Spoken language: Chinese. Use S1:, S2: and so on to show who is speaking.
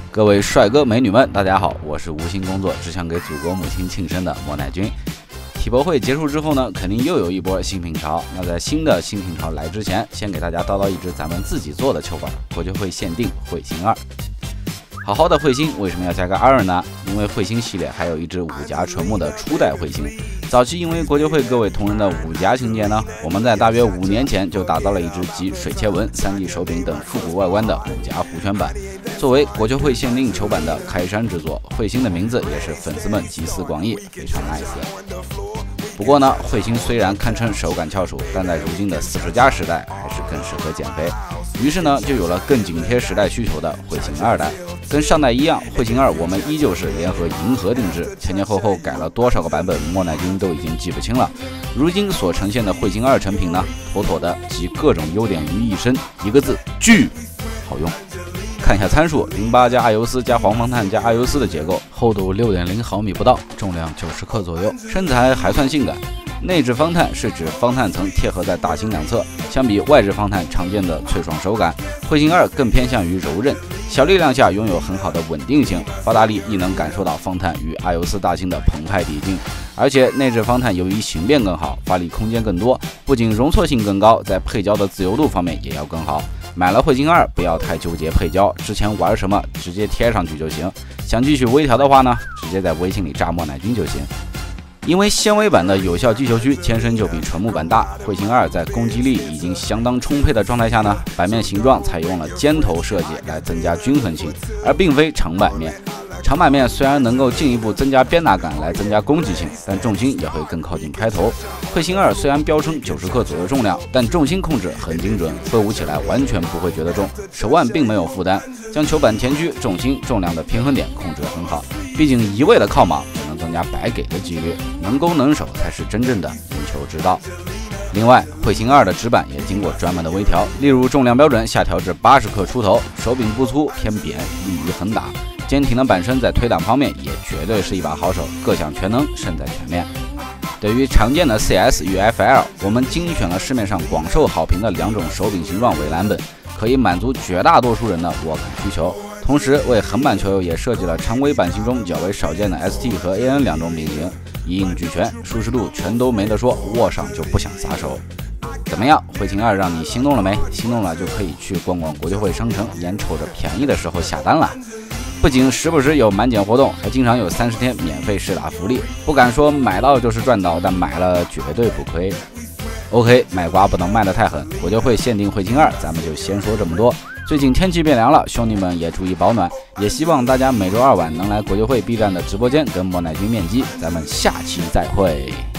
S1: 各位帅哥美女们，大家好，我是无心工作，只想给祖国母亲庆生的莫乃军。体博会结束之后呢，肯定又有一波新品潮。那在新的新品潮来之前，先给大家叨叨一支咱们自己做的球板，国际会限定彗星2。好好的彗星为什么要加个2呢？因为彗星系列还有一支5夹纯木的初代彗星。早期因为国际会各位同仁的5夹情节呢，我们在大约5年前就打造了一支集水切纹、3D 手柄等复古外观的5夹弧圈板。作为国际会限定球板的开山之作，彗星的名字也是粉丝们集思广益，非常 nice。不过呢，彗星虽然堪称手感翘楚，但在如今的40加时代还是更适合减肥。于是呢，就有了更紧贴时代需求的彗星2代。跟上代一样，彗星2我们依旧是联合银河定制，前后改了多少个版本，莫乃军都已经记不清了。如今所呈现的彗星2成品呢，妥妥的集各种优点于一身，一个字：巨好用。看一下参数，08加阿尤斯加黄方碳加阿尤斯的结构，厚度6.0毫米不到，重量90克左右，身材还算性感。内置方碳是指方碳层贴合在大心两侧，相比外置方碳常见的脆爽手感，彗星2更偏向于柔韧，小力量下拥有很好的稳定性，发大力亦能感受到方碳与阿尤斯大心的澎湃抵劲。而且内置方碳由于形变更好，发力空间更多，不仅容错性更高，在配胶的自由度方面也要更好。买了彗星2不要太纠结配胶，之前玩什么直接贴上去就行，想继续微调的话呢，直接在微信里炸莫乃军就行。因为纤维板的有效击球区天生就比纯木板大，彗星2在攻击力已经相当充沛的状态下呢，板面形状采用了尖头设计来增加均衡性，而并非长板面。长板面虽然能够进一步增加鞭打感来增加攻击性，但重心也会更靠近拍头。彗星2虽然标称90克左右重量，但重心控制很精准，挥舞起来完全不会觉得重，手腕并没有负担，将球板前区重心重量的平衡点控制很好。毕竟一味的靠莽只能增加白给的几率，能攻能守才是真正的赢球之道。另外，彗星2的指板也经过专门的微调，例如重量标准下调至80克出头，手柄不粗偏扁，利于横打。坚挺的板身在推挡方面也绝对是一把好手，各项全能胜在全面。对于常见的 CS 与 FL， 我们精选了市面上广受好评的2种手柄形状为蓝本，可以满足绝大多数人的握感需求。同时为横板球友也设计了常规版型中较为少见的 ST 和 AN 2种柄型，一应俱全，舒适度全都没得说，握上就不想撒手。怎么样，彗星2让你心动了没？心动了就可以去逛逛国际会商城，眼瞅着便宜的时候下单了。不仅时不时有满减活动，还经常有30天免费试打福利。不敢说买到就是赚到，但买了绝对不亏。OK， 卖瓜不能卖得太狠，国际会限定彗星2，咱们就先说这么多。最近天气变凉了，兄弟们也注意保暖。也希望大家每周2晚能来国际会 B 站的直播间跟莫乃军面基。咱们下期再会。